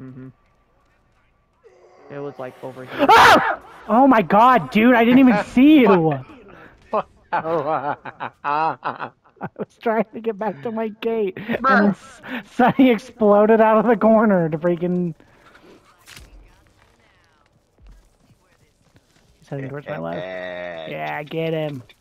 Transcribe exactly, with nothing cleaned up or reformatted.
Mm-hmm. It was like over here. Ah! Oh my god, dude, I didn't even see you! I was trying to get back to my gate, and then Sonny exploded out of the corner to freaking... He's heading towards my left. Yeah, get him.